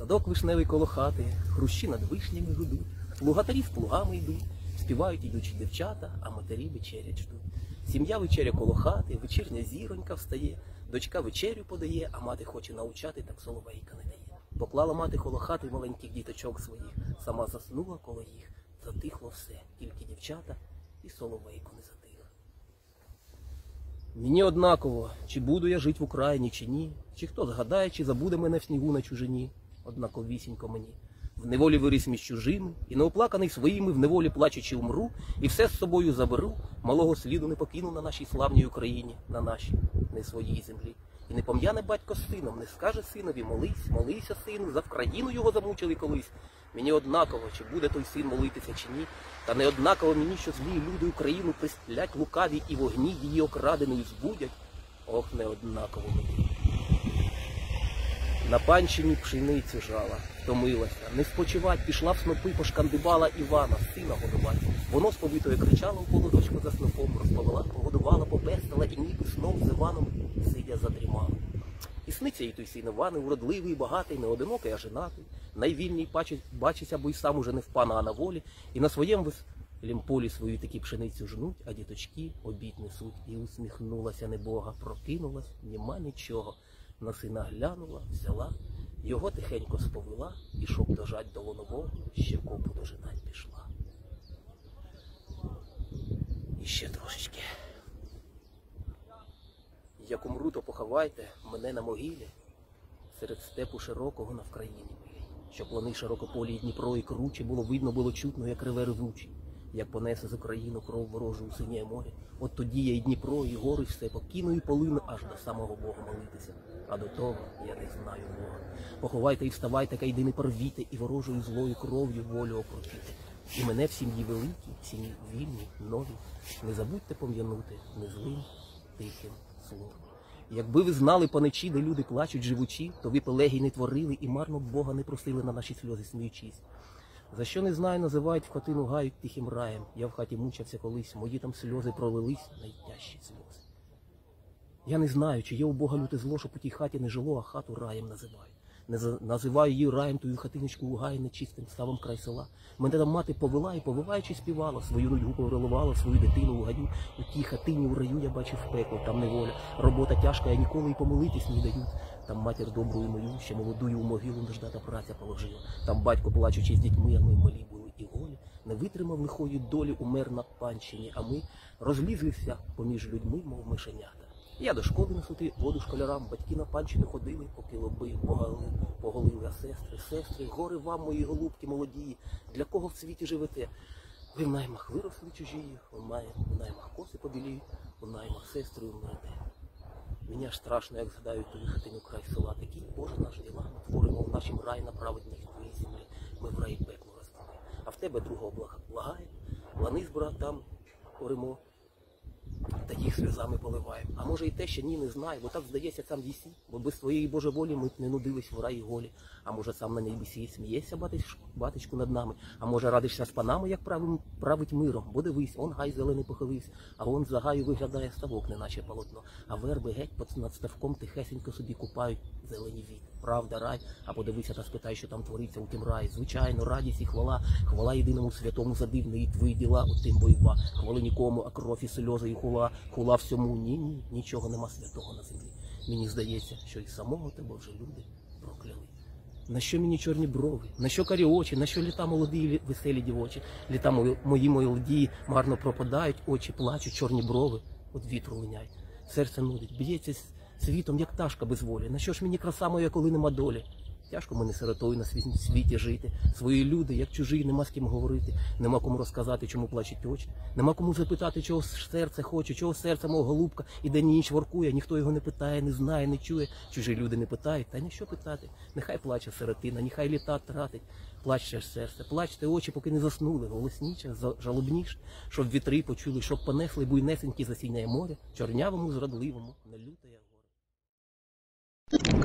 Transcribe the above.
Садок вишневий коло хати, хрущі над вишнями гудуть, плугатарі з плугами йдуть, співають ідучі дівчата, а матері вечерять ждуть. Сім'я вечеря коло хати, вечірня зіронька встає, дочка вечерю подає, а мати хоче научати, так соловейка не дає. Поклала мати коло хати маленьких діточок своїх, сама заснула коло їх, затихло все, тільки дівчата і соловейко не затих. Мені однаково, чи буду я жить в Україні, чи ні, чи хто згадає, чи забуде мене в снігу на чужині, однаковісінько мені. В неволі виріс між чужими, і неоплаканий своїми, в неволі плачучи умру, і все з собою заберу, малого сліду не покину на нашій славній Україні, на нашій, не своїй землі. І не пом'яне батько з сином, не скаже синові: молись, молися, сину, за Вкраїну його замучили колись. Мені однаково, чи буде той син молитися, чи ні, та не однаково мені, що злі люди Україну пристрілять лукаві і вогні її окраденої збудять. Ох, не однаково мені. На панщині пшеницю жала, втомилася, не спочивать, пішла в снопи, пошкандибала Івана, сина годувать. Воно сповитою кричало в полудочку за снопом, розповела, погодувала, попестила, і ніби знов з Іваном сидя задрімала. І сниться їй той син Іван, уродливий, багатий, не одинокий, а женатий. Найвільній бачиться, бо й сам уже не в пана, а на волі. І на своєму веселім полі свою такі пшеницю жнуть, а діточки обід несуть. І усміхнулася небога, прокинулась, нема нічого. На сина глянула, взяла, його тихенько сповела, і щоб дожать до лонового, ще копу дожинать пішла. І ще трошечки. Як умру, то поховайте мене на могилі, серед степу широкого на Вкраїні милій. Щоб лани широкополі і Дніпро, і круче, було видно, було чутно, як реве ревучий, як понесе з Україну кров ворожу у синє море. От тоді я і Дніпро, і гори все покину і полину, аж до самого Бога молитися. А до того я не знаю Бога. Поховайте і вставайте, кайди не порвіте, і ворожою злою кров'ю волю окропіте. І мене в сім'ї великій, в сім'ї вільній, новій, не забудьте пом'янути незлим, тихим словом. Якби ви знали паничі, де люди плачуть живучі, то ви пелегій не творили і марно Бога не просили на наші сльози, сміючись. За що не знаю, називають в хатину гають тихим раєм. Я в хаті мучився колись, мої там сльози пролились, найтяжчі сльози. Я не знаю, чи є у Бога люте зло, що по тій хаті не жило, а хату раєм називають. Називаю її раєм тую хатиночку у гаї нечистим ставом край села. Мене там мати повела і, повиваючи, співала, свою нудьгу переливала, свою дитину у гадю. У тій хатині у раю я бачив пекло, там неволя. Робота тяжка, я ніколи й помилитись не дають. Там матір добрую мою, ще молодую у могилу нуждата праця положила. Там батько, плачучи з дітьми, а ми малі були і голі. Не витримав лихої долі, умер на панщині, а ми розлізлися поміж людьми, мов мишенята. Я до школи несути воду школярам, батьки на панщини ходили, поки лоби поголили, а сестри, горе вам, мої голубки молоді, для кого в світі живете? Ви в наймах виросли чужі, у наймах коси побіліють, у наймах сестри умрете. Мені аж страшно, як згадаю ту хатину край села, такі, Боже, наш діла, ми творимо в нашім раї на праведній твоїй землі, ми в раї пекло роздали. А в тебе другого благає, лани з братам оремо, та їх сльозами поливаємо. А може і те, що ні, не знаю, бо так здається сам єсі, бо без твоєї Божеволі ми не нудились в раї голі. А може сам на небесі смієшся, батечку, над нами, а може радишся з панами, як править миром, бо дивись, он гай зелений похилився, а он за гаю виглядає ставок, неначе полотно, а верби геть над ставком тихесенько собі купають зелені віт. Правда, рай, а подивися та спитай, що там твориться у тім раї. Звичайно, радість і хвала єдиному святому за дивні і твої діла, у тим бойба. Хвали нікому, а кров і сльози і хула всьому. Ні, нічого нема святого на землі. Мені здається, що і самого тебе вже люди прокляли. На що мені чорні брови, на що карі очі, на що літа молоді і веселі дівочі? Літа мої молоді марно пропадають, очі плачуть, чорні брови от вітру линяють. Серце нудить, б'ється світом, як пташка без волі. На що ж мені краса моя, коли нема долі? Тяжко мені сиротою на світі жити. Свої люди, як чужі, нема з ким говорити. Нема кому розказати, чому плачуть очі. Нема кому запитати, чого серце хоче, чого серце, мов голубка, і день і ніч воркує. Ніхто його не питає, не знає, не чує. Чужі люди не питають, та ні що питати. Нехай плаче сиротина, нехай літа тратить. Плачте ж серце, плачте очі, поки не заснули. Голосніше, жалобніше, щоб вітри почули, щоб понесли буйнесенькі засінняє море, чорнявому, зрадливому, не лютає горе.